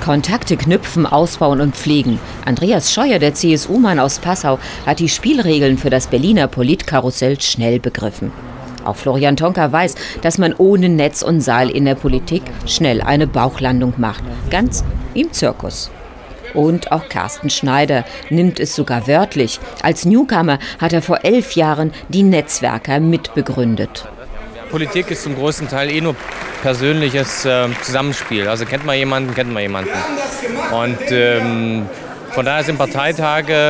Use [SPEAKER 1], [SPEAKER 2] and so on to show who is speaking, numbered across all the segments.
[SPEAKER 1] Kontakte knüpfen, ausbauen und pflegen. Andreas Scheuer, der CSU-Mann aus Passau, hat die Spielregeln für das Berliner Politkarussell schnell begriffen. Auch Florian Tonka weiß, dass man ohne Netz und Seil in der Politik schnell eine Bauchlandung macht. Ganz wie im Zirkus. Und auch Carsten Schneider nimmt es sogar wörtlich. Als Newcomer hat er vor 11 Jahren die Netzwerker mitbegründet.
[SPEAKER 2] Politik ist zum großen Teil nur persönliches Zusammenspiel. Also kennt man jemanden, kennt man jemanden. Und von daher sind Parteitage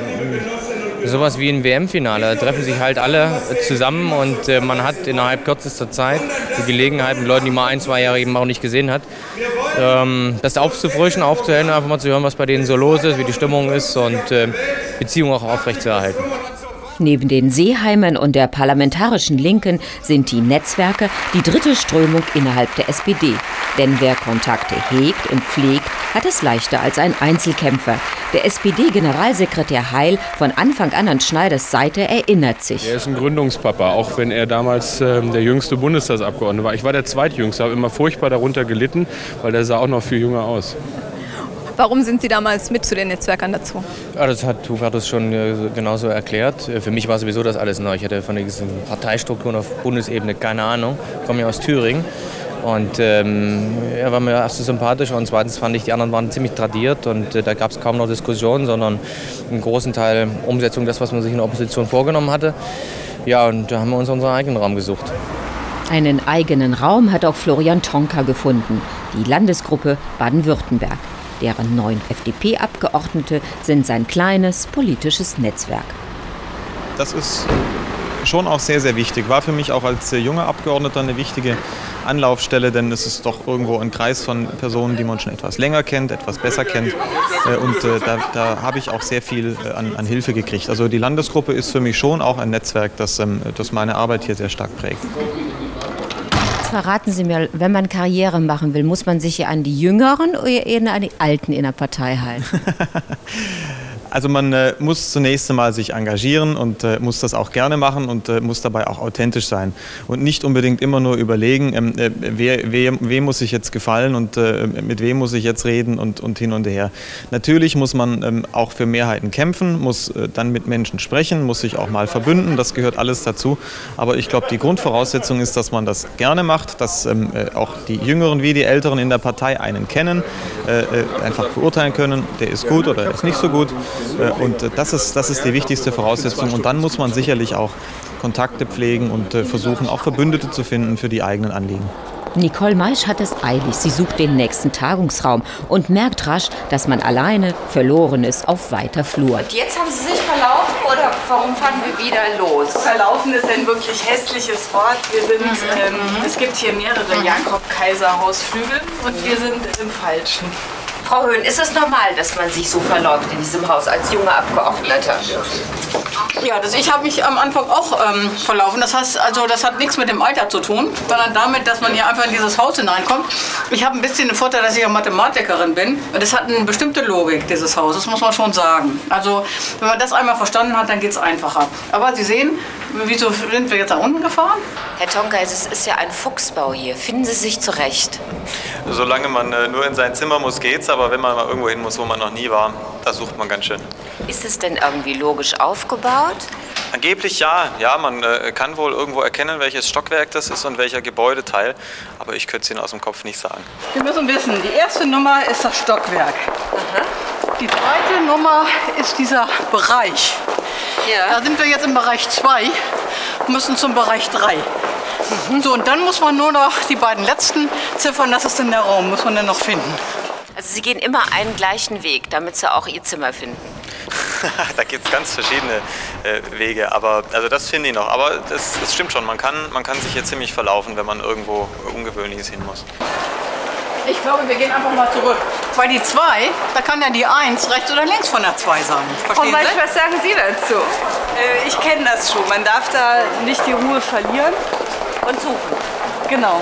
[SPEAKER 2] sowas wie ein WM-Finale. Da treffen sich halt alle zusammen und man hat innerhalb kürzester Zeit die Gelegenheit, mit Leuten, die man 1-2 Jahre eben auch nicht gesehen hat, das aufzufrischen, aufzuhellen, einfach mal zu hören, was bei denen so los ist, wie die Stimmung ist und Beziehungen auch aufrechtzuerhalten.
[SPEAKER 1] Neben den Seeheimern und der parlamentarischen Linken sind die Netzwerke die dritte Strömung innerhalb der SPD. Denn wer Kontakte hegt und pflegt, hat es leichter als ein Einzelkämpfer. Der SPD-Generalsekretär Heil von Anfang an Schneiders Seite erinnert sich.
[SPEAKER 3] Er ist ein Gründungspapa, auch wenn er damals der jüngste Bundestagsabgeordnete war. Ich war der zweitjüngste, habe immer furchtbar darunter gelitten, weil der sah auch noch viel jünger aus.
[SPEAKER 4] Warum sind Sie damals mit zu den Netzwerkern dazu?
[SPEAKER 2] Ja, das hat Hubertus schon genauso erklärt. Für mich war sowieso das alles neu. Ich hatte von diesen Parteistrukturen auf Bundesebene keine Ahnung. Ich komme ja aus Thüringen. Und er war mir erstens sympathisch und zweitens fand ich, die anderen waren ziemlich tradiert. Und da gab es kaum noch Diskussionen, sondern einen großen Teil Umsetzung des, was man sich in der Opposition vorgenommen hatte. Ja, und da haben wir uns unseren eigenen Raum gesucht.
[SPEAKER 1] Einen eigenen Raum hat auch Florian Tonka gefunden, die Landesgruppe Baden-Württemberg. Deren 9 FDP-Abgeordnete sind sein kleines politisches Netzwerk.
[SPEAKER 5] Das ist schon auch sehr, sehr wichtig. War für mich auch als junger Abgeordneter eine wichtige Anlaufstelle, denn es ist doch irgendwo ein Kreis von Personen, die man schon etwas länger kennt, etwas besser kennt. Und da habe ich auch sehr viel an Hilfe gekriegt. Also die Landesgruppe ist für mich schon auch ein Netzwerk, das meine Arbeit hier sehr stark prägt.
[SPEAKER 1] Verraten Sie mir, wenn man Karriere machen will, muss man sich hier an die Jüngeren oder eher an die Alten in der Partei halten?
[SPEAKER 5] Also man muss zunächst einmal sich engagieren und muss das auch gerne machen und muss dabei auch authentisch sein. Und nicht unbedingt immer nur überlegen, wem muss ich jetzt gefallen und mit wem muss ich jetzt reden und hin und her. Natürlich muss man auch für Mehrheiten kämpfen, muss dann mit Menschen sprechen, muss sich auch mal verbünden, das gehört alles dazu. Aber ich glaube, die Grundvoraussetzung ist, dass man das gerne macht, dass auch die Jüngeren wie die Älteren in der Partei einen kennen, einfach beurteilen können, der ist gut oder der ist nicht so gut. Und das ist die wichtigste Voraussetzung. Und dann muss man sicherlich auch Kontakte pflegen und versuchen, auch Verbündete zu finden für die eigenen Anliegen.
[SPEAKER 1] Nicole Maisch hat es eilig. Sie sucht den nächsten Tagungsraum und merkt rasch, dass man alleine verloren ist auf weiter Flur.
[SPEAKER 6] Und jetzt haben Sie sich verlaufen oder warum fahren wir wieder los?
[SPEAKER 7] Verlaufen ist ein wirklich hässliches Wort. Es gibt hier mehrere Jakob-Kaiser-Hausflügel und wir sind im Falschen.
[SPEAKER 6] Frau Höhn, ist es normal, dass man sich so verläuft in diesem Haus als junger Abgeordneter?
[SPEAKER 7] Ja, ich habe mich am Anfang auch verlaufen. Das hat nichts mit dem Alter zu tun, sondern damit, dass man hier einfach in dieses Haus hineinkommt. Ich habe ein bisschen den Vorteil, dass ich ja Mathematikerin bin. Und es hat eine bestimmte Logik, dieses Haus, das muss man schon sagen. Also, wenn man das einmal verstanden hat, dann geht es einfacher. Aber Sie sehen, wieso sind wir jetzt da unten gefahren?
[SPEAKER 6] Herr Tonka, es ist ja ein Fuchsbau hier. Finden Sie sich zurecht?
[SPEAKER 5] Solange man nur in sein Zimmer muss, geht's. Aber wenn man mal irgendwo hin muss, wo man noch nie war, da sucht man ganz schön.
[SPEAKER 6] Ist es denn irgendwie logisch aufgebaut?
[SPEAKER 5] Angeblich ja. Ja, man kann wohl irgendwo erkennen, welches Stockwerk das ist und welcher Gebäudeteil. Aber ich könnte es Ihnen aus dem Kopf nicht sagen.
[SPEAKER 7] Wir müssen wissen, die erste Nummer ist das Stockwerk. Aha. Die zweite Nummer ist dieser Bereich. Ja. Da sind wir jetzt im Bereich 2, müssen zum Bereich 3. So, und dann muss man nur noch die beiden letzten Ziffern, das ist dann der Raum, muss man dann noch finden.
[SPEAKER 6] Also Sie gehen immer einen gleichen Weg, damit Sie auch Ihr Zimmer finden?
[SPEAKER 5] Da gibt es ganz verschiedene Wege, aber also das finde ich noch. Aber das stimmt schon, man kann sich hier ziemlich verlaufen, wenn man irgendwo Ungewöhnliches hin muss.
[SPEAKER 7] Ich glaube, wir gehen einfach mal zurück. Weil die 2, da kann ja die 1 rechts oder links von der 2 sein.
[SPEAKER 4] Frau Maisch, was sagen Sie dazu?
[SPEAKER 7] Ich kenne das schon. Man darf da nicht die Ruhe verlieren und suchen. Genau.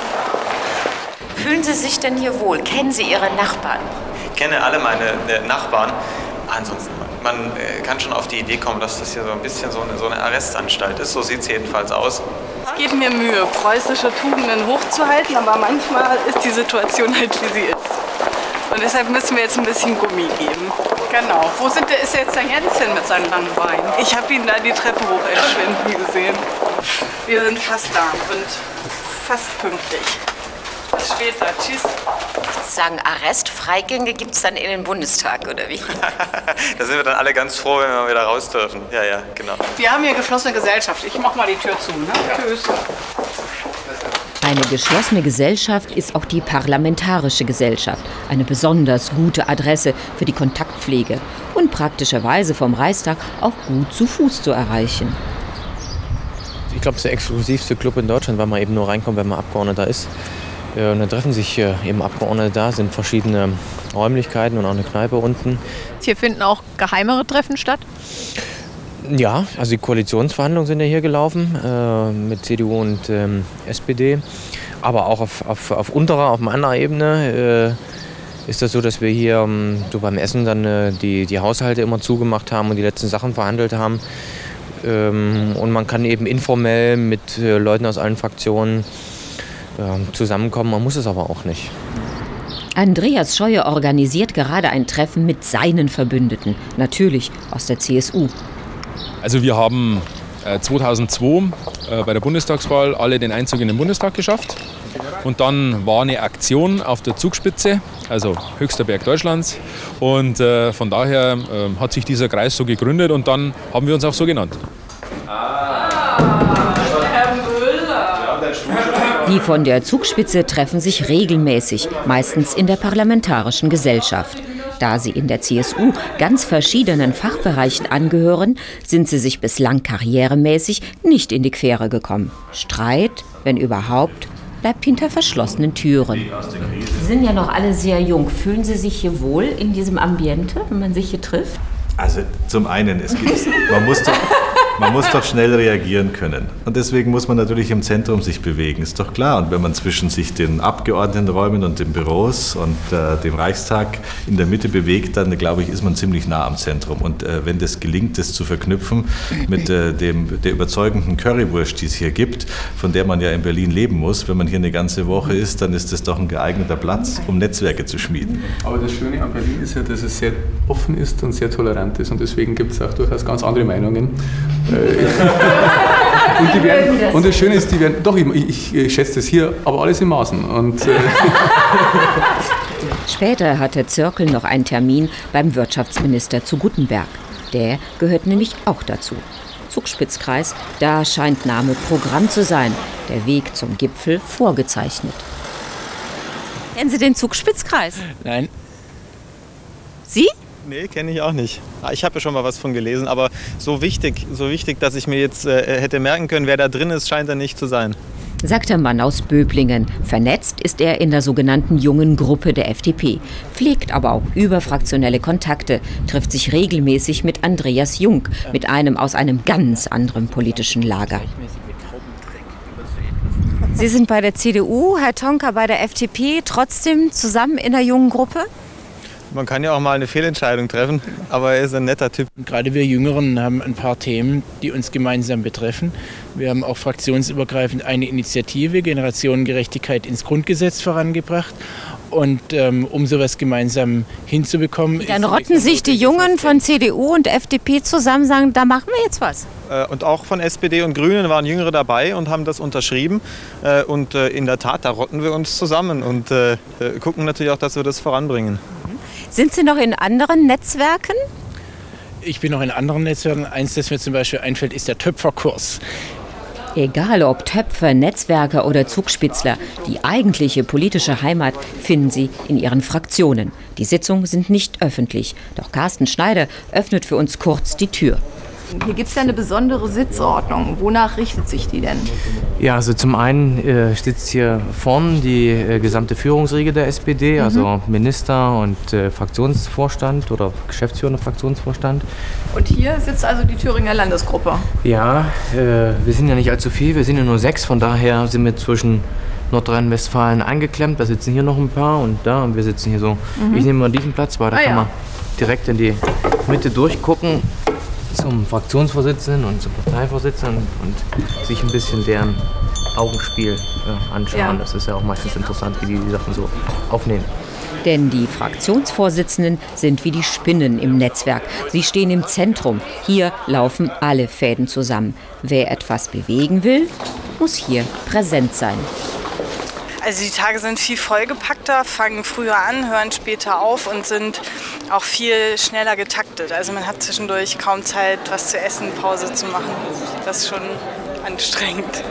[SPEAKER 6] Fühlen Sie sich denn hier wohl? Kennen Sie Ihre Nachbarn?
[SPEAKER 5] Ich kenne alle meine Nachbarn. Ansonsten, man kann schon auf die Idee kommen, dass das hier so ein bisschen so eine Arrestanstalt ist. So sieht es jedenfalls aus.
[SPEAKER 7] Ich gebe mir Mühe, preußische Tugenden hochzuhalten, aber manchmal ist die Situation halt, wie sie ist. Und deshalb müssen wir jetzt ein bisschen Gummi geben. Genau. Ist jetzt der Jens hin mit seinen langen Beinen? Ich habe ihn da die Treppe hoch entschwinden gesehen. Wir sind fast da und fast pünktlich. Bis später. Tschüss.
[SPEAKER 6] Sagen Arrestfreigänge gibt es dann in den Bundestag, oder wie?
[SPEAKER 5] Da sind wir dann alle ganz froh, wenn wir wieder raus dürfen. Ja, ja, genau.
[SPEAKER 7] Wir haben hier geschlossene Gesellschaft. Ich mach mal die Tür zu. Ne? Ja. Tschüss.
[SPEAKER 1] Eine geschlossene Gesellschaft ist auch die Parlamentarische Gesellschaft. Eine besonders gute Adresse für die Kontaktpflege und praktischerweise vom Reichstag auch gut zu Fuß zu erreichen.
[SPEAKER 2] Ich glaube, es ist der exklusivste Club in Deutschland, weil man eben nur reinkommt, wenn man Abgeordneter ist. Und dann treffen sich eben Abgeordnete da, sind verschiedene Räumlichkeiten und auch eine Kneipe unten.
[SPEAKER 4] Hier finden auch geheimere Treffen statt?
[SPEAKER 2] Ja, also die Koalitionsverhandlungen sind ja hier gelaufen mit CDU und SPD. Aber auch auf anderer Ebene ist das so, dass wir hier so beim Essen dann die Haushalte immer zugemacht haben und die letzten Sachen verhandelt haben. Und man kann eben informell mit Leuten aus allen Fraktionen zusammenkommen. Man muss es aber auch nicht.
[SPEAKER 1] Andreas Scheuer organisiert gerade ein Treffen mit seinen Verbündeten, natürlich aus der CSU.
[SPEAKER 8] Also wir haben 2002 bei der Bundestagswahl alle den Einzug in den Bundestag geschafft. Und dann war eine Aktion auf der Zugspitze, also höchster Berg Deutschlands. Und von daher hat sich dieser Kreis so gegründet und dann haben wir uns auch so genannt.
[SPEAKER 1] Die von der Zugspitze treffen sich regelmäßig, meistens in der Parlamentarischen Gesellschaft. Da sie in der CSU ganz verschiedenen Fachbereichen angehören, sind sie sich bislang karrieremäßig nicht in die Quere gekommen. Streit, wenn überhaupt, bleibt hinter verschlossenen Türen. Sie sind ja noch alle sehr jung. Fühlen Sie sich hier wohl in diesem Ambiente, wenn man sich hier trifft?
[SPEAKER 9] Also zum einen, man muss doch schnell reagieren können. Und deswegen muss man natürlich im Zentrum sich bewegen, ist doch klar. Und wenn man zwischen sich den Abgeordnetenräumen und den Büros und dem Reichstag in der Mitte bewegt, dann glaube ich, ist man ziemlich nah am Zentrum. Und wenn das gelingt, das zu verknüpfen mit der überzeugenden Currywurst, die es hier gibt, von der man ja in Berlin leben muss, wenn man hier eine ganze Woche ist, dann ist das doch ein geeigneter Platz, um Netzwerke zu schmieden.
[SPEAKER 3] Aber das Schöne an Berlin ist ja, dass es sehr offen ist und sehr tolerant ist. Und deswegen gibt es auch durchaus ganz andere Meinungen. Und das Schöne ist, die werden, doch, ich schätze das hier, aber alles in Maßen.
[SPEAKER 1] Später hatte Zirkel noch einen Termin beim Wirtschaftsminister zu Guttenberg. Der gehört nämlich auch dazu. Zugspitzkreis, da scheint Name Programm zu sein. Der Weg zum Gipfel vorgezeichnet.
[SPEAKER 6] Kennen Sie den Zugspitzkreis?
[SPEAKER 5] Nein.
[SPEAKER 6] Sie?
[SPEAKER 5] Nee, kenne ich auch nicht. Ich habe ja schon mal was von gelesen, aber so wichtig, dass ich mir jetzt hätte merken können, wer da drin ist, scheint er nicht zu sein.
[SPEAKER 1] Sagt der Mann aus Böblingen. Vernetzt ist er in der sogenannten jungen Gruppe der FDP, pflegt aber auch überfraktionelle Kontakte, trifft sich regelmäßig mit Andreas Jung, mit einem aus einem ganz anderen politischen Lager.
[SPEAKER 6] Sie sind bei der CDU, Herr Tonka bei der FDP, trotzdem zusammen in der jungen Gruppe?
[SPEAKER 5] Man kann ja auch mal eine Fehlentscheidung treffen, aber er ist ein netter Typ.
[SPEAKER 10] Gerade wir Jüngeren haben ein paar Themen, die uns gemeinsam betreffen. Wir haben auch fraktionsübergreifend eine Initiative, Generationengerechtigkeit ins Grundgesetz, vorangebracht. Und um sowas gemeinsam hinzubekommen...
[SPEAKER 6] Dann rotten sich die Jungen von CDU und FDP zusammen, sagen, da machen wir jetzt was.
[SPEAKER 5] Und auch von SPD und Grünen waren Jüngere dabei und haben das unterschrieben. Und in der Tat, da rotten wir uns zusammen und gucken natürlich auch, dass wir das voranbringen.
[SPEAKER 6] Sind Sie noch in anderen Netzwerken?
[SPEAKER 10] Ich bin noch in anderen Netzwerken. Eins, das mir zum Beispiel einfällt, ist der Töpferkurs.
[SPEAKER 1] Egal ob Töpfer, Netzwerker oder Zugspitzler, die eigentliche politische Heimat finden sie in ihren Fraktionen. Die Sitzungen sind nicht öffentlich. Doch Carsten Schneider öffnet für uns kurz die Tür.
[SPEAKER 4] Hier gibt es ja eine besondere Sitzordnung. Wonach richtet sich die denn?
[SPEAKER 2] Ja, also zum einen sitzt hier vorne die gesamte Führungsriege der SPD, also Minister und Fraktionsvorstand oder geschäftsführender Fraktionsvorstand.
[SPEAKER 4] Und hier sitzt also die Thüringer Landesgruppe?
[SPEAKER 2] Ja, wir sind ja nicht allzu viel, wir sind ja nur 6, von daher sind wir zwischen Nordrhein-Westfalen eingeklemmt. Da sitzen hier noch ein paar und da und wir sitzen hier so. Ich nehme mal diesen Platz, weil da kann man direkt in die Mitte durchgucken. Zum Fraktionsvorsitzenden und zum Parteivorsitzenden und sich ein bisschen deren Augenspiel anschauen. Ja. Das ist ja auch meistens interessant, wie die Sachen so aufnehmen.
[SPEAKER 1] Denn die Fraktionsvorsitzenden sind wie die Spinnen im Netzwerk. Sie stehen im Zentrum. Hier laufen alle Fäden zusammen. Wer etwas bewegen will, muss hier präsent sein.
[SPEAKER 11] Also die Tage sind viel vollgepackter, fangen früher an, hören später auf und sind auch viel schneller getaktet. Also man hat zwischendurch kaum Zeit, was zu essen, Pause zu machen. Das ist schon anstrengend.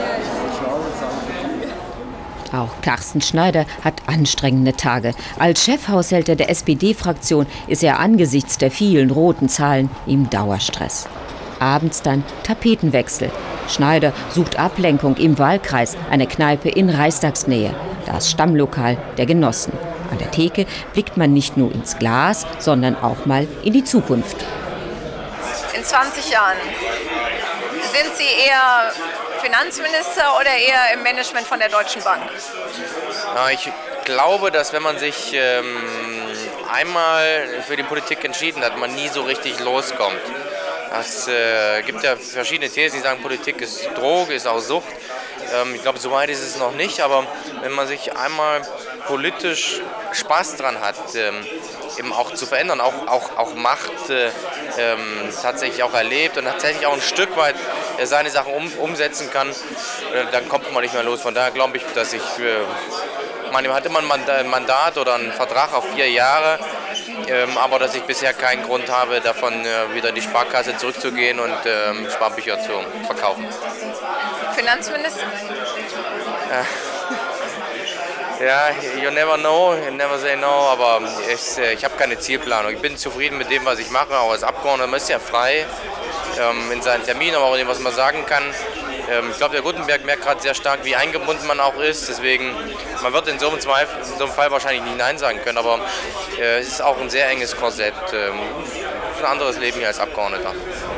[SPEAKER 1] Auch Carsten Schneider hat anstrengende Tage. Als Chefhaushälter der SPD-Fraktion ist er angesichts der vielen roten Zahlen im Dauerstress. Abends dann Tapetenwechsel. Schneider sucht Ablenkung im Wahlkreis, eine Kneipe in Reichstagsnähe, das Stammlokal der Genossen. An der Theke blickt man nicht nur ins Glas, sondern auch mal in die Zukunft.
[SPEAKER 4] In 20 Jahren, sind Sie eher Finanzminister oder eher im Management von der Deutschen Bank?
[SPEAKER 2] Ja, ich glaube, dass wenn man sich einmal für die Politik entschieden hat, man nie so richtig loskommt. Es gibt ja verschiedene Thesen, die sagen, Politik ist Droge, ist auch Sucht. Ich glaube, so weit ist es noch nicht, aber wenn man sich einmal politisch Spaß dran hat, eben auch zu verändern, auch Macht tatsächlich auch erlebt und tatsächlich auch ein Stück weit seine Sachen umsetzen kann, dann kommt man nicht mehr los. Von daher glaube ich, dass man hat immer ein Mandat oder einen Vertrag auf 4 Jahre, aber dass ich bisher keinen Grund habe, davon wieder in die Sparkasse zurückzugehen und Sparbücher zu verkaufen.
[SPEAKER 4] Finanzminister?
[SPEAKER 2] Ja, you never know, you never say no, aber ich habe keine Zielplanung. Ich bin zufrieden mit dem, was ich mache, auch als Abgeordneter. Man ist ja frei in seinen Terminen, aber auch in dem, was man sagen kann. Ich glaube, der Gutenberg merkt gerade sehr stark, wie eingebunden man auch ist. Deswegen, man wird in so einem Fall wahrscheinlich nicht Nein sagen können, aber es ist auch ein sehr enges Korsett. Ein anderes Leben hier als Abgeordneter.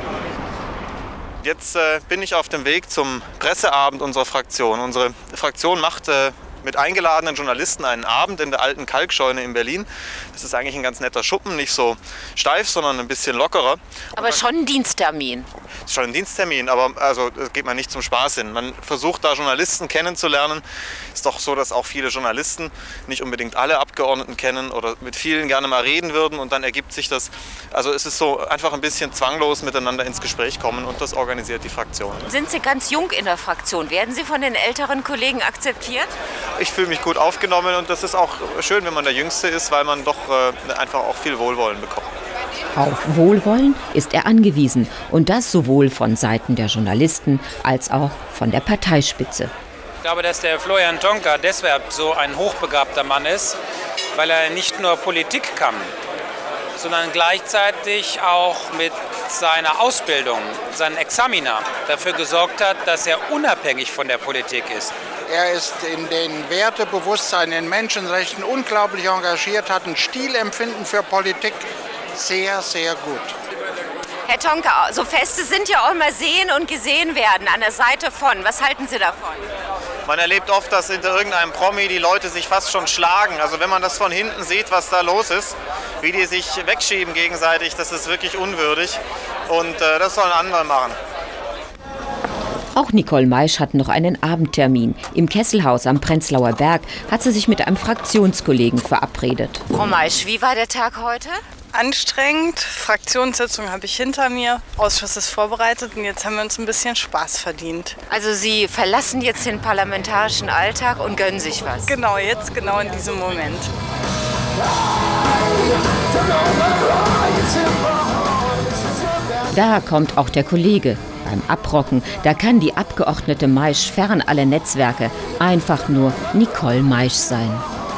[SPEAKER 5] Jetzt bin ich auf dem Weg zum Presseabend unserer Fraktion. Unsere Fraktion macht mit eingeladenen Journalisten einen Abend in der alten Kalkscheune in Berlin. Das ist eigentlich ein ganz netter Schuppen, nicht so steif, sondern ein bisschen lockerer.
[SPEAKER 6] Aber schon ein Diensttermin.
[SPEAKER 5] Das ist schon ein Diensttermin, aber also, das geht man nicht zum Spaß hin. Man versucht da Journalisten kennenzulernen. Ist doch so, dass auch viele Journalisten nicht unbedingt alle Abgeordneten kennen oder mit vielen gerne mal reden würden und dann ergibt sich das. Also es ist so einfach ein bisschen zwanglos miteinander ins Gespräch kommen und das organisiert die Fraktion.
[SPEAKER 6] Sind Sie ganz jung in der Fraktion? Werden Sie von den älteren Kollegen akzeptiert?
[SPEAKER 5] Ich fühle mich gut aufgenommen und das ist auch schön, wenn man der Jüngste ist, weil man doch einfach auch viel Wohlwollen bekommt.
[SPEAKER 1] Auf Wohlwollen ist er angewiesen und das sowohl von Seiten der Journalisten als auch von der Parteispitze.
[SPEAKER 12] Ich glaube, dass der Florian Tonka deshalb so ein hochbegabter Mann ist, weil er nicht nur Politik kann, sondern gleichzeitig auch mit seiner Ausbildung, seinen Examina, dafür gesorgt hat, dass er unabhängig von der Politik ist.
[SPEAKER 13] Er ist in den Wertebewusstsein, in Menschenrechten unglaublich engagiert, hat ein Stilempfinden für Politik sehr, sehr gut.
[SPEAKER 6] Herr Tonka, so Feste sind ja auch immer sehen und gesehen werden an der Seite von. Was halten Sie davon?
[SPEAKER 5] Man erlebt oft, dass hinter irgendeinem Promi die Leute sich fast schon schlagen. Also wenn man das von hinten sieht, was da los ist, wie die sich wegschieben gegenseitig, das ist wirklich unwürdig. Und das sollen andere machen.
[SPEAKER 1] Auch Nicole Maisch hat noch einen Abendtermin. Im Kesselhaus am Prenzlauer Berg hat sie sich mit einem Fraktionskollegen verabredet.
[SPEAKER 6] Frau Maisch, wie war der Tag heute?
[SPEAKER 11] Anstrengend. Fraktionssitzung habe ich hinter mir. Ausschuss ist vorbereitet und jetzt haben wir uns ein bisschen Spaß verdient.
[SPEAKER 6] Also Sie verlassen jetzt den parlamentarischen Alltag und gönnen sich was?
[SPEAKER 11] Genau, jetzt genau in diesem Moment.
[SPEAKER 1] Da kommt auch der Kollege. Beim Abrocken, da kann die Abgeordnete Maisch fern aller Netzwerke einfach nur Nicole Maisch sein.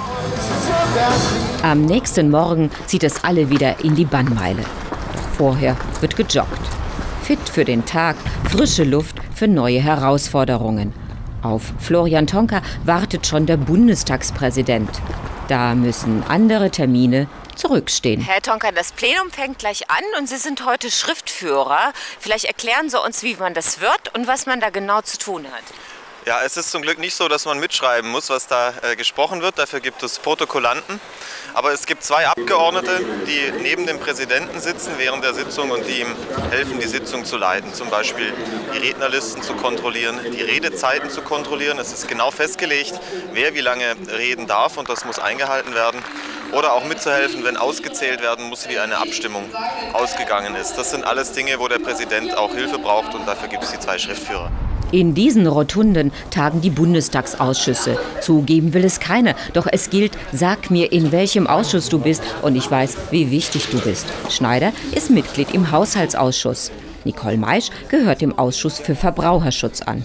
[SPEAKER 1] Am nächsten Morgen zieht es alle wieder in die Bannmeile. Doch vorher wird gejoggt. Fit für den Tag, frische Luft für neue Herausforderungen. Auf Florian Tonka wartet schon der Bundestagspräsident. Da müssen andere Termine zurückstehen.
[SPEAKER 6] Herr Tonka, das Plenum fängt gleich an und Sie sind heute Schriftführer. Vielleicht erklären Sie uns, wie man das wird und was man da genau zu tun hat.
[SPEAKER 5] Ja, es ist zum Glück nicht so, dass man mitschreiben muss, was da gesprochen wird. Dafür gibt es Protokollanten. Aber es gibt 2 Abgeordnete, die neben dem Präsidenten sitzen während der Sitzung und die ihm helfen, die Sitzung zu leiten. Zum Beispiel die Rednerlisten zu kontrollieren, die Redezeiten zu kontrollieren. Es ist genau festgelegt, wer wie lange reden darf und das muss eingehalten werden. Oder auch mitzuhelfen, wenn ausgezählt werden muss, wie eine Abstimmung ausgegangen ist. Das sind alles Dinge, wo der Präsident auch Hilfe braucht und dafür gibt es die 2 Schriftführer.
[SPEAKER 1] In diesen Rotunden tagen die Bundestagsausschüsse. Zugeben will es keiner, doch es gilt, sag mir, in welchem Ausschuss du bist und ich weiß, wie wichtig du bist. Schneider ist Mitglied im Haushaltsausschuss. Nicole Maisch gehört dem Ausschuss für Verbraucherschutz an.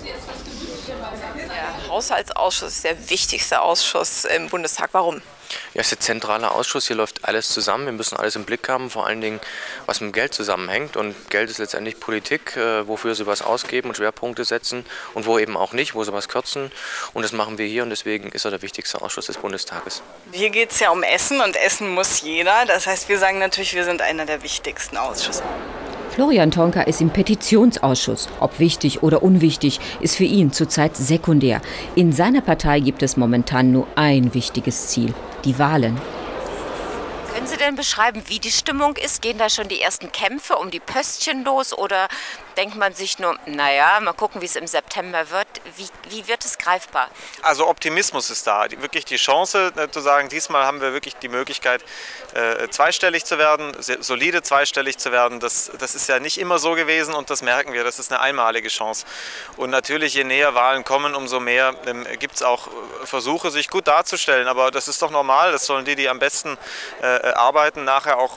[SPEAKER 4] Der Haushaltsausschuss ist der wichtigste Ausschuss im Bundestag. Warum?
[SPEAKER 2] Ja, es ist ein zentraler Ausschuss, hier läuft alles zusammen, wir müssen alles im Blick haben, vor allen Dingen, was mit Geld zusammenhängt. Und Geld ist letztendlich Politik, wofür sie was ausgeben und Schwerpunkte setzen und wo eben auch nicht, wo sie was kürzen. Und das machen wir hier und deswegen ist er der wichtigste Ausschuss des Bundestages.
[SPEAKER 11] Hier geht es ja um Essen und Essen muss jeder. Das heißt, wir sagen natürlich, wir sind einer der wichtigsten Ausschüsse.
[SPEAKER 1] Florian Tonka ist im Petitionsausschuss. Ob wichtig oder unwichtig, ist für ihn zurzeit sekundär. In seiner Partei gibt es momentan nur ein wichtiges Ziel: die Wahlen.
[SPEAKER 6] Können Sie denn beschreiben, wie die Stimmung ist? Gehen da schon die ersten Kämpfe um die Pöstchen los oder denkt man sich nur, naja, mal gucken, wie es im September wird? Wie wird es greifbar?
[SPEAKER 5] Also Optimismus ist da, wirklich die Chance zu sagen, diesmal haben wir wirklich die Möglichkeit, zweistellig zu werden, solide zweistellig zu werden. Das ist ja nicht immer so gewesen und das merken wir, das ist eine einmalige Chance. Und natürlich, je näher Wahlen kommen, umso mehr gibt es auch Versuche, sich gut darzustellen. Aber das ist doch normal, das sollen die am besten arbeiten, nachher auch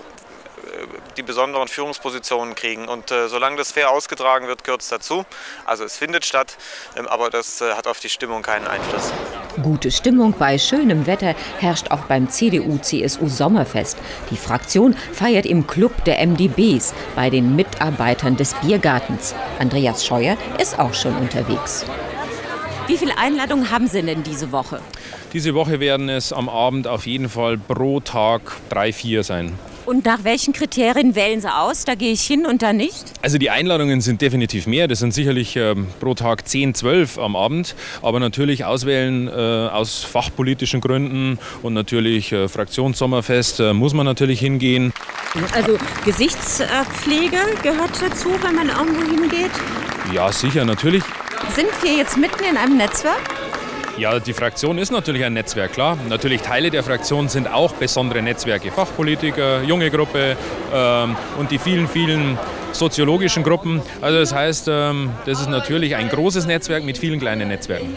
[SPEAKER 5] die besonderen Führungspositionen kriegen. Und solange das fair ausgetragen wird, gehört es dazu. Also es findet statt, aber das hat auf die Stimmung keinen Einfluss.
[SPEAKER 1] Gute Stimmung bei schönem Wetter herrscht auch beim CDU-CSU-Sommerfest. Die Fraktion feiert im Club der MdBs bei den Mitarbeitern des Biergartens. Andreas Scheuer ist auch schon unterwegs. Wie viele Einladungen haben Sie denn diese Woche?
[SPEAKER 8] Diese Woche werden es am Abend auf jeden Fall pro Tag 3, 4 sein.
[SPEAKER 1] Und nach welchen Kriterien wählen Sie aus? Da gehe ich hin und da nicht?
[SPEAKER 8] Also die Einladungen sind definitiv mehr. Das sind sicherlich pro Tag 10, 12 am Abend. Aber natürlich auswählen aus fachpolitischen Gründen und natürlich Fraktionssommerfest muss man natürlich hingehen.
[SPEAKER 1] Also Gesichtspflege gehört dazu, wenn man irgendwo hingeht?
[SPEAKER 8] Ja, sicher, natürlich.
[SPEAKER 1] Sind wir jetzt mitten in einem Netzwerk?
[SPEAKER 8] Ja, die Fraktion ist natürlich ein Netzwerk, klar. Natürlich Teile der Fraktion sind auch besondere Netzwerke. Fachpolitiker, junge Gruppe und die vielen, vielen soziologischen Gruppen. Also das heißt, das ist natürlich ein großes Netzwerk mit vielen kleinen Netzwerken.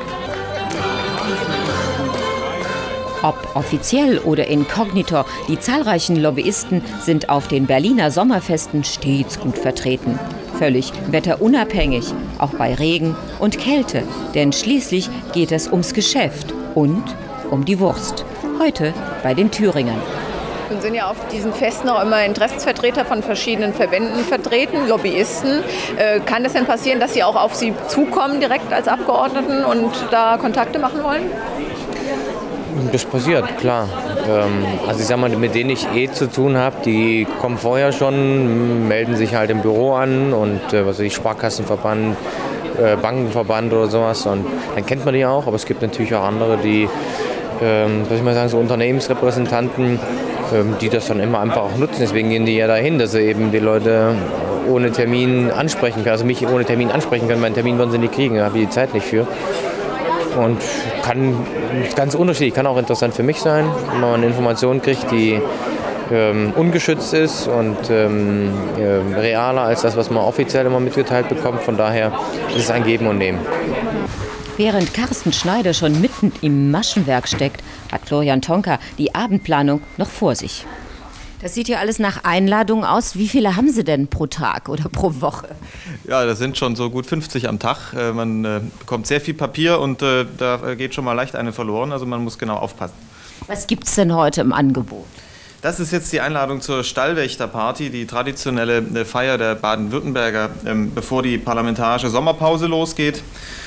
[SPEAKER 1] Ob offiziell oder inkognito, die zahlreichen Lobbyisten sind auf den Berliner Sommerfesten stets gut vertreten. Völlig wetterunabhängig, auch bei Regen und Kälte. Denn schließlich geht es ums Geschäft und um die Wurst. Heute bei den Thüringern.
[SPEAKER 4] Nun sind ja auf diesen Festen auch immer Interessensvertreter von verschiedenen Verbänden vertreten, Lobbyisten. Kann es denn passieren, dass sie auch auf Sie zukommen direkt als Abgeordneten und da Kontakte machen wollen?
[SPEAKER 2] Das passiert, klar. Also ich sag mal, mit denen ich zu tun habe, die kommen vorher schon, melden sich halt im Büro an und was weiß ich, Sparkassenverband, Bankenverband oder sowas. Und dann kennt man die auch, aber es gibt natürlich auch andere, die, was ich mal sagen, so Unternehmensrepräsentanten, die das dann immer einfach auch nutzen. Deswegen gehen die ja dahin, dass sie eben die Leute ohne Termin ansprechen können. Also mich ohne Termin ansprechen können. Meinen Termin würden sie nicht kriegen, da habe ich die Zeit nicht für. Und ist ganz unterschiedlich, kann auch interessant für mich sein, wenn man eine Information kriegt, die ungeschützt ist und realer als das, was man offiziell immer mitgeteilt bekommt. Von daher ist es ein Geben und Nehmen.
[SPEAKER 1] Während Carsten Schneider schon mitten im Maschenwerk steckt, hat Florian Tonka die Abendplanung noch vor sich. Das sieht ja alles nach Einladungen aus. Wie viele haben Sie denn pro Tag oder pro Woche?
[SPEAKER 5] Ja, das sind schon so gut 50 am Tag. Man bekommt sehr viel Papier und da geht schon mal leicht eine verloren. Also man muss genau aufpassen.
[SPEAKER 1] Was gibt es denn heute im Angebot?
[SPEAKER 5] Das ist jetzt die Einladung zur Stallwächterparty, die traditionelle Feier der Baden-Württemberger, bevor die parlamentarische Sommerpause losgeht.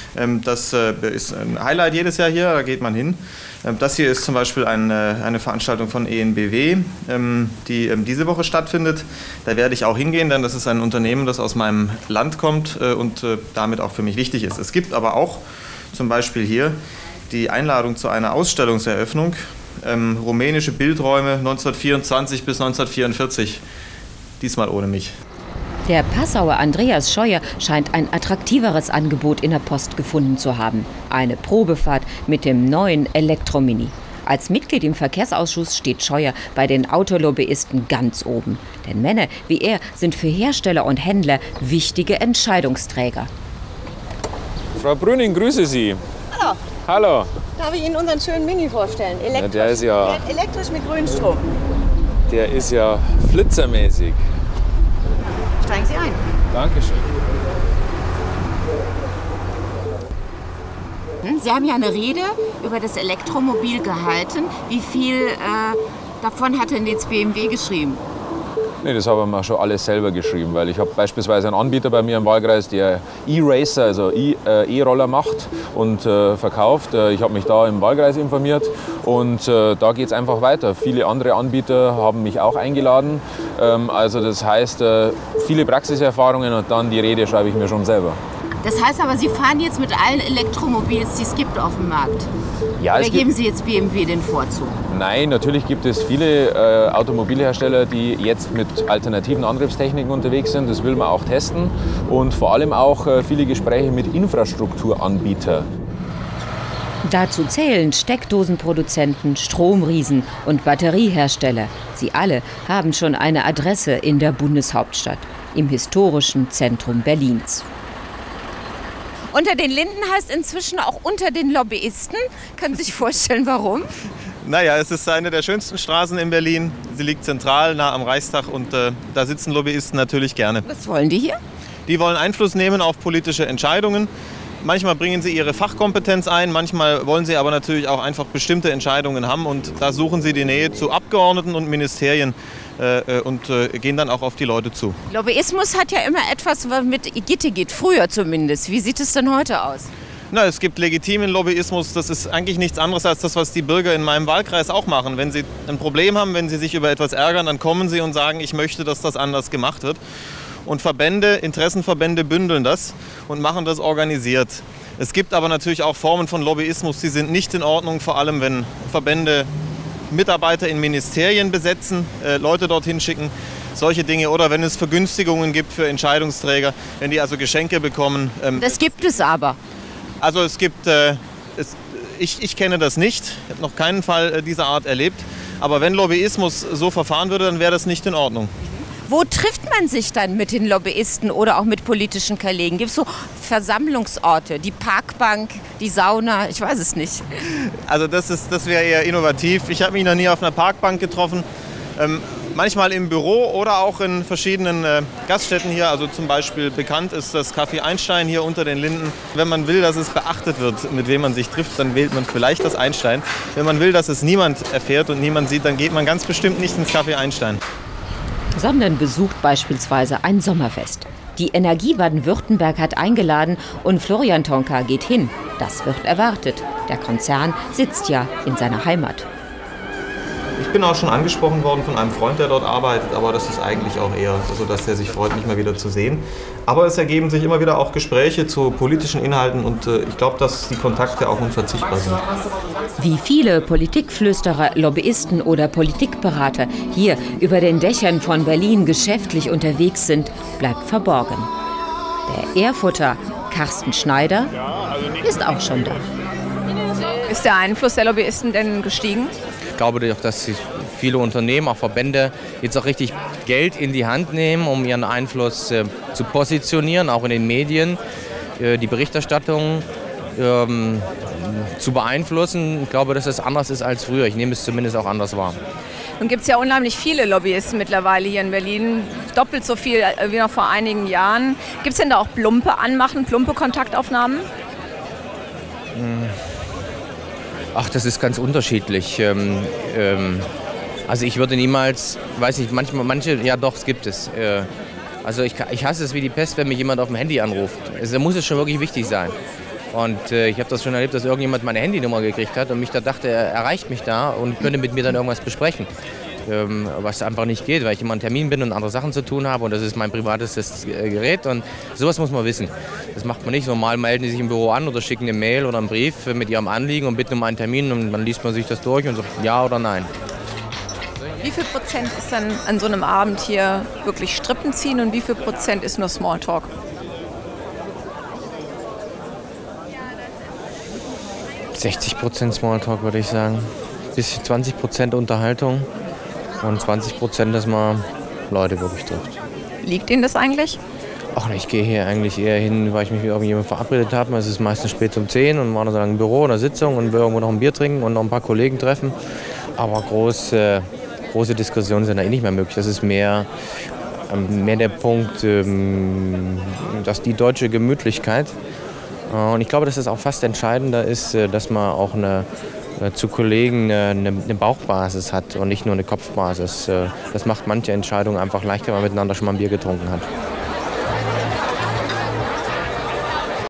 [SPEAKER 5] Das ist ein Highlight jedes Jahr hier, da geht man hin. Das hier ist zum Beispiel eine Veranstaltung von ENBW, die diese Woche stattfindet. Da werde ich auch hingehen, denn das ist ein Unternehmen, das aus meinem Land kommt und damit auch für mich wichtig ist. Es gibt aber auch zum Beispiel hier die Einladung zu einer Ausstellungseröffnung, rumänische Bildräume 1924 bis 1944, diesmal ohne mich.
[SPEAKER 1] Der Passauer Andreas Scheuer scheint ein attraktiveres Angebot in der Post gefunden zu haben. Eine Probefahrt mit dem neuen Elektromini. Als Mitglied im Verkehrsausschuss steht Scheuer bei den Autolobbyisten ganz oben. Denn Männer wie er sind für Hersteller und Händler wichtige Entscheidungsträger.
[SPEAKER 8] Frau Brüning, grüße Sie.
[SPEAKER 14] Hallo.
[SPEAKER 8] Hallo.
[SPEAKER 14] Darf ich Ihnen unseren schönen Mini vorstellen? Elektrisch.
[SPEAKER 8] Ja, der ist ja...
[SPEAKER 14] Fährt elektrisch mit Grünstrom.
[SPEAKER 8] Der ist ja flitzermäßig.
[SPEAKER 14] Steigen Sie ein.
[SPEAKER 8] Dankeschön.
[SPEAKER 6] Sie haben ja eine Rede über das Elektromobil gehalten. Wie viel davon hat denn jetzt BMW geschrieben?
[SPEAKER 8] Nee, das haben wir schon alles selber geschrieben, weil ich habe beispielsweise einen Anbieter bei mir im Wahlkreis, der E-Racer, also E-Roller macht und verkauft. Ich habe mich da im Wahlkreis informiert und da geht es einfach weiter. Viele andere Anbieter haben mich auch eingeladen. Also das heißt, viele Praxiserfahrungen und dann die Rede schreibe ich mir schon selber.
[SPEAKER 6] Das heißt aber, Sie fahren jetzt mit allen Elektromobils, die es gibt auf dem Markt?
[SPEAKER 8] Ja,
[SPEAKER 6] Oder geben Sie jetzt BMW den Vorzug?
[SPEAKER 8] Nein, natürlich gibt es viele Automobilhersteller, die jetzt mit alternativen Antriebstechniken unterwegs sind. Das will man auch testen. Und vor allem auch viele Gespräche mit Infrastrukturanbietern.
[SPEAKER 1] Dazu zählen Steckdosenproduzenten, Stromriesen und Batteriehersteller. Sie alle haben schon eine Adresse in der Bundeshauptstadt, im historischen Zentrum Berlins.
[SPEAKER 6] Unter den Linden heißt inzwischen auch unter den Lobbyisten. Können Sie sich vorstellen, warum?
[SPEAKER 5] Naja, es ist eine der schönsten Straßen in Berlin. Sie liegt zentral, nah am Reichstag und da sitzen Lobbyisten natürlich gerne.
[SPEAKER 6] Was wollen die hier?
[SPEAKER 5] Die wollen Einfluss nehmen auf politische Entscheidungen. Manchmal bringen sie ihre Fachkompetenz ein, manchmal wollen sie aber natürlich auch einfach bestimmte Entscheidungen haben. Und da suchen sie die Nähe zu Abgeordneten und Ministerien und gehen dann auch auf die Leute zu.
[SPEAKER 6] Lobbyismus hat ja immer etwas, was mit Gitte geht, früher zumindest. Wie sieht es denn heute aus?
[SPEAKER 5] Na, es gibt legitimen Lobbyismus. Das ist eigentlich nichts anderes als das, was die Bürger in meinem Wahlkreis auch machen. Wenn sie ein Problem haben, wenn sie sich über etwas ärgern, dann kommen sie und sagen, ich möchte, dass das anders gemacht wird. Und Verbände, Interessenverbände bündeln das und machen das organisiert. Es gibt aber natürlich auch Formen von Lobbyismus, die sind nicht in Ordnung, vor allem wenn Verbände Mitarbeiter in Ministerien besetzen, Leute dorthin schicken, solche Dinge. Oder wenn es Vergünstigungen gibt für Entscheidungsträger, wenn die also Geschenke bekommen.
[SPEAKER 6] Das gibt es aber.
[SPEAKER 5] Also es gibt, ich kenne das nicht, ich habe noch keinen Fall dieser Art erlebt. Aber wenn Lobbyismus so verfahren würde, dann wäre das nicht in Ordnung.
[SPEAKER 6] Wo trifft man sich dann mit den Lobbyisten oder auch mit politischen Kollegen? Gibt es so Versammlungsorte, die Parkbank, die Sauna, ich weiß es nicht.
[SPEAKER 5] Also das wäre eher innovativ. Ich habe mich noch nie auf einer Parkbank getroffen. Manchmal im Büro oder auch in verschiedenen Gaststätten hier. Also zum Beispiel bekannt ist das Café Einstein hier unter den Linden. Wenn man will, dass es beachtet wird, mit wem man sich trifft, dann wählt man vielleicht das Einstein. Wenn man will, dass es niemand erfährt und niemand sieht, dann geht man ganz bestimmt nicht ins Café Einstein.
[SPEAKER 1] Sondern besucht beispielsweise ein Sommerfest. Die Energie Baden-Württemberg hat eingeladen und Florian Tonka geht hin. Das wird erwartet. Der Konzern sitzt ja in seiner Heimat.
[SPEAKER 5] Ich bin auch schon angesprochen worden von einem Freund, der dort arbeitet, aber das ist eigentlich auch eher so, dass er sich freut, mich mal wieder zu sehen. Aber es ergeben sich immer wieder auch Gespräche zu politischen Inhalten und ich glaube, dass die Kontakte auch unverzichtbar sind.
[SPEAKER 1] Wie viele Politikflüsterer, Lobbyisten oder Politikberater hier über den Dächern von Berlin geschäftlich unterwegs sind, bleibt verborgen. Der Erfurter Carsten Schneider ist auch schon da.
[SPEAKER 4] Ist der Einfluss der Lobbyisten denn gestiegen?
[SPEAKER 2] Ich glaube doch, dass viele Unternehmen, auch Verbände, jetzt auch richtig Geld in die Hand nehmen, um ihren Einfluss zu positionieren, auch in den Medien, die Berichterstattung zu beeinflussen. Ich glaube, dass es anders ist als früher. Ich nehme es zumindest auch anders wahr.
[SPEAKER 4] Nun gibt es ja unheimlich viele Lobbyisten mittlerweile hier in Berlin, doppelt so viel wie noch vor einigen Jahren. Gibt es denn da auch plumpe Anmachen, plumpe Kontaktaufnahmen?
[SPEAKER 2] Ach, das ist ganz unterschiedlich. Also ich würde niemals, weiß nicht, manche, ja doch, es gibt es. Also ich hasse es wie die Pest, wenn mich jemand auf dem Handy anruft. Also da muss es schon wirklich wichtig sein. Und ich habe das schon erlebt, dass irgendjemand meine Handynummer gekriegt hat und mich da dachte, er erreicht mich da und könnte mit mir dann irgendwas besprechen. Was einfach nicht geht, weil ich immer einen Termin bin und andere Sachen zu tun habe und das ist mein privates Gerät und sowas muss man wissen. Das macht man nicht. Normal melden die sich im Büro an oder schicken eine Mail oder einen Brief mit ihrem Anliegen und bitten um einen Termin und dann liest man sich das durch und sagt ja oder nein.
[SPEAKER 4] Wie viel Prozent ist dann an so einem Abend hier wirklich Strippen ziehen und wie viel Prozent ist nur Smalltalk?
[SPEAKER 2] 60% Smalltalk würde ich sagen. Bis 20% Unterhaltung und 20%, dass man Leute wirklich trifft.
[SPEAKER 4] Liegt Ihnen das eigentlich?
[SPEAKER 2] Ach, ich gehe hier eigentlich eher hin, weil ich mich mit irgendjemandem verabredet habe. Es ist meistens spät um 10 und war dann so im Büro oder Sitzung und will irgendwo noch ein Bier trinken und noch ein paar Kollegen treffen. Aber große Diskussionen sind da nicht mehr möglich. Das ist mehr der Punkt, dass die deutsche Gemütlichkeit. Und ich glaube, dass es auch fast entscheidender ist, dass man auch zu Kollegen eine Bauchbasis hat und nicht nur eine Kopfbasis. Das macht manche Entscheidungen einfach leichter, wenn man miteinander schon mal ein Bier getrunken hat.